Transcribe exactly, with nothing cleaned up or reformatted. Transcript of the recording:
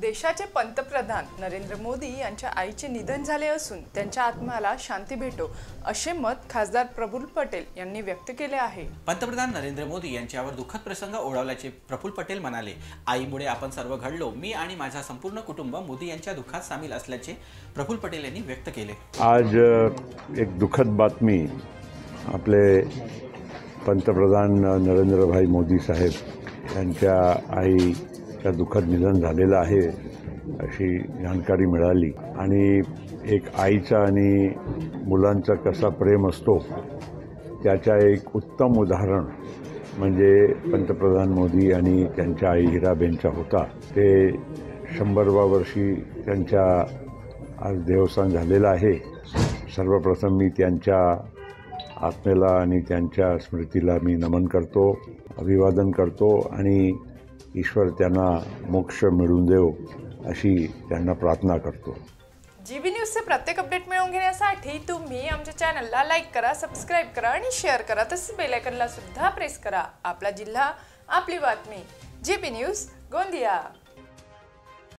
देशाचे पंतप्रधान नरेंद्र मोदी यांच्या आईचे निधन झाले असून त्यांच्या आत्म्याला शांती भेटो असे मत खासदार प्रफुल्ल पटेल यांनी व्यक्त केले आहे। पंतप्रधान नरेंद्र मोदी यांच्यावर दुःखद प्रसंग ओढवल्याचे प्रफुल्ल पटेल म्हणाले, आईमुळे आपण सर्व घडलो, मी आणि माझा संपूर्ण कुटुंब मोदी यांच्या दुःखात सामील असल्याचे प्रफुल्ल पटेल यांनी व्यक्त केले। आज एक दुःखद बातमी आपले पंतप्रधान नरेंद्र भाई मोदी साहेब यांच्या आईचं दुःखद निधन झालेलं आहे अशी जानकारी मिळाली आणि एक आईचा आणि मुलांचा कसा प्रेम असतो त्याचा एक उत्तम उदाहरण म्हणजे पंतप्रधान मोदी आणि त्यांच्या आई हिराबेनचा होता। ते शंभरव्या वर्षी त्यांच्या आज देवस्थान झालेलं आहे। सर्वप्रथम मी त्यांच्या आत्मेला आणि त्यांच्या स्मृतीला मी नमन करतो, अभिवादन करतो आणि ईश्वर त्यांना मोक्ष मिळवून देव अशी त्यांना प्रार्थना करतो। जीबी न्यूजचे प्रत्येक अपडेट मिळवून घेण्यासाठी तुम्ही आमच्या चॅनलला लाईक करा, सबस्क्राइब करा आणि शेअर करा, तसेच बेल आयकॉनला सुद्धा प्रेस करा। आपला जिल्हा आपली बातमी, जीबी न्यूज गोंदिया।